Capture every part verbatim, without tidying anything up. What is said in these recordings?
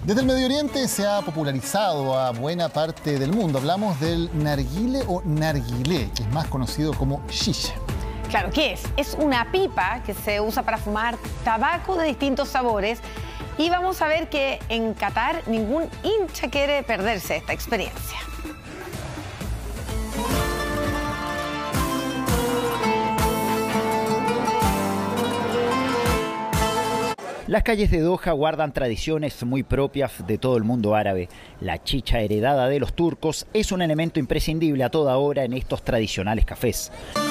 Desde el Medio Oriente se ha popularizado a buena parte del mundo. Hablamos del narguile o narguilé, que es más conocido como shisha. Claro, ¿qué es? Es una pipa que se usa para fumar tabaco de distintos sabores. Y vamos a ver que en Qatar ningún hincha quiere perderse esta experiencia. Las calles de Doha guardan tradiciones muy propias de todo el mundo árabe. La chicha heredada de los turcos es un elemento imprescindible a toda hora en estos tradicionales cafés.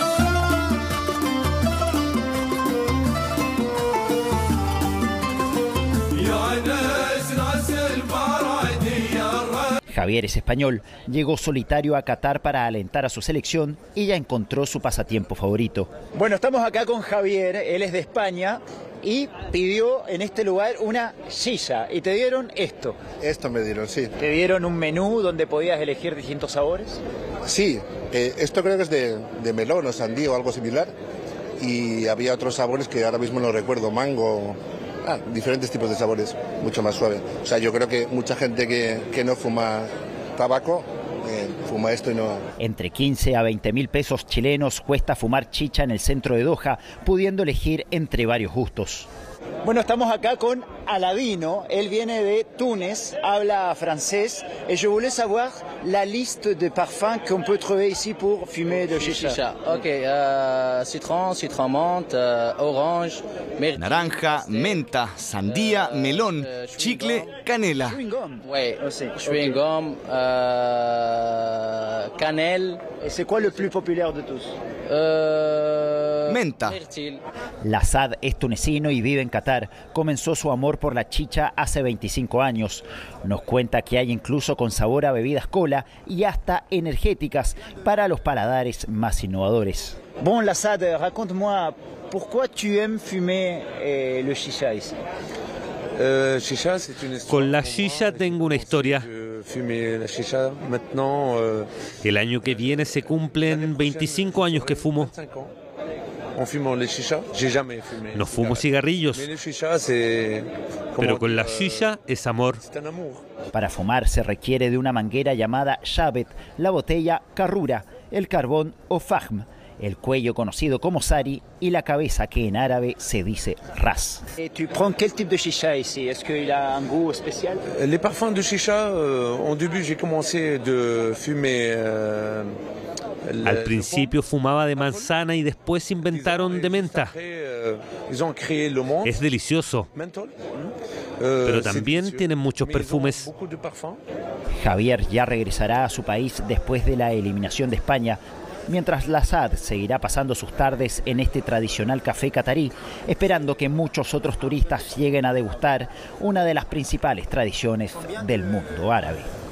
Javier es español, llegó solitario a Qatar para alentar a su selección y ya encontró su pasatiempo favorito. Bueno, estamos acá con Javier, él es de España y pidió en este lugar una shisha y te dieron esto. Esto me dieron, sí. ¿Te dieron un menú donde podías elegir distintos sabores? Sí, eh, esto creo que es de, de melón o sandía o algo similar y había otros sabores que ahora mismo no recuerdo, mango... Ah, diferentes tipos de sabores, mucho más suave. O sea, yo creo que mucha gente que, que no fuma tabaco, eh, fuma esto y no... Entre quince a veinte mil pesos chilenos cuesta fumar chicha en el centro de Doha, pudiendo elegir entre varios gustos. Bueno, estamos acá con Aladino, él viene de Túnez, habla francés, et je voulais savoir la liste de parfums qu'on peut trouver ici pour fumer de shisha. Ok, uh, citron, citron menthe, uh, orange, myrtille. Naranja, menta, sandía, melón, chicle, canela. Chewing gum. Ouais, aussi. chewing gum, uh, cannelle. Et c'est quoi le plus populaire de tous? Uh, Menta. Myrtille. Lassad es tunecino y vive en Qatar. Comenzó su amor por la chicha hace veinticinco años. Nos cuenta que hay incluso con sabor a bebidas cola y hasta energéticas para los paladares más innovadores. Bon, Lassad, raconte-moi, pourquoi tu aimes fumer eh, le shisha ici? Con la shisha tengo una historia. El año que viene se cumplen veinticinco años que fumo. No fumo cigarrillos, pero con la shisha es amor. Para fumar se requiere de una manguera llamada shabet, la botella carrura, el carbón o fahm, el cuello conocido como sari y la cabeza que en árabe se dice ras. ¿Tu prends quel type de shisha ici? Est-ce qu'il a un goût spécial? Les parfums de shisha, euh, au début j'ai commencé de fumer. Euh, Al principio fumaba de manzana y después inventaron de menta. Es delicioso, pero también tienen muchos perfumes. Javier ya regresará a su país después de la eliminación de España, mientras Lassad seguirá pasando sus tardes en este tradicional café catarí, esperando que muchos otros turistas lleguen a degustar una de las principales tradiciones del mundo árabe.